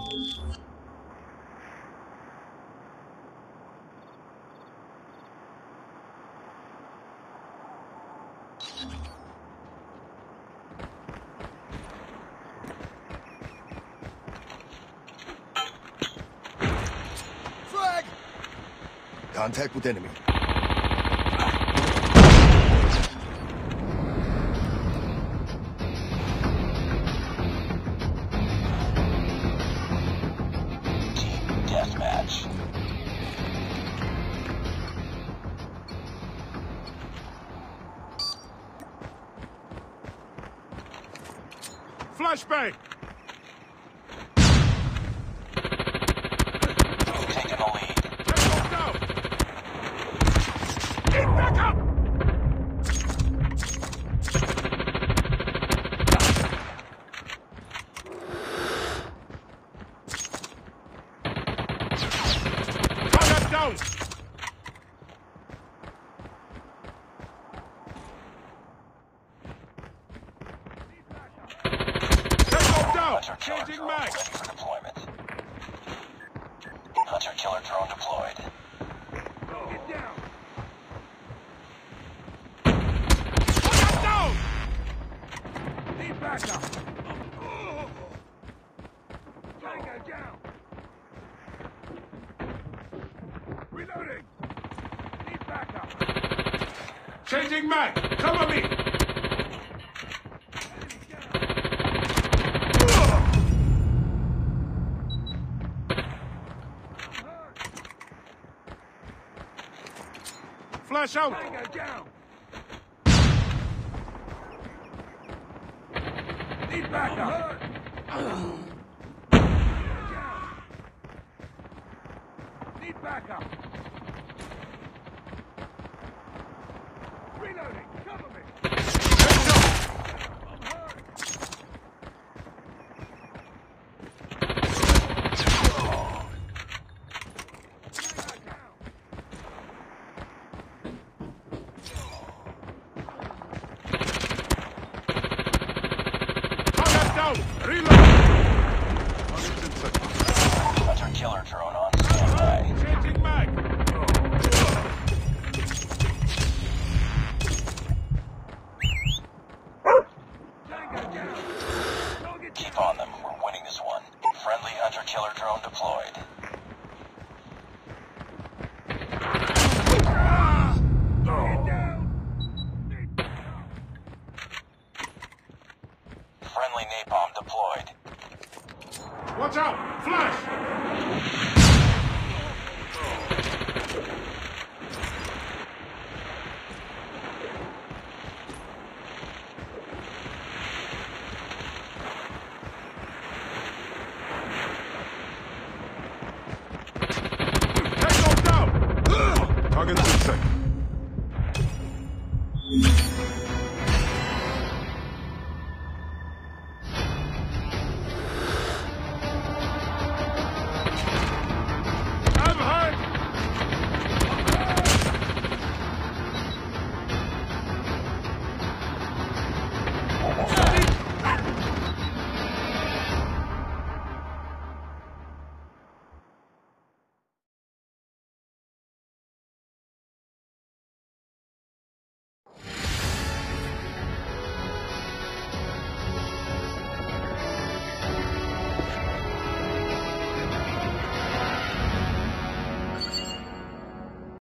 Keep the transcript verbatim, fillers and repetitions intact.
Contact with enemy. Team deathmatch. Flashbang! Taking the lead. Tango down! Get back up! Target down! Tango down! Hunter killer Changing drone mag! ready for deployment. Hunter killer drone deployed. Get down! Target down! Need backup! Tango down! Reloading! Need backup! Changing mag! Cover me! Flash out! Tango down! Need backup! Down. Need backup! Reloading! Cover me! I'm hurt! Reload! Hunter killer drone on standby. Changing mag! Keep on them. We're winning this one. Friendly hunter killer drone deployed. Friendly napalm deployed. Watch out! Flash!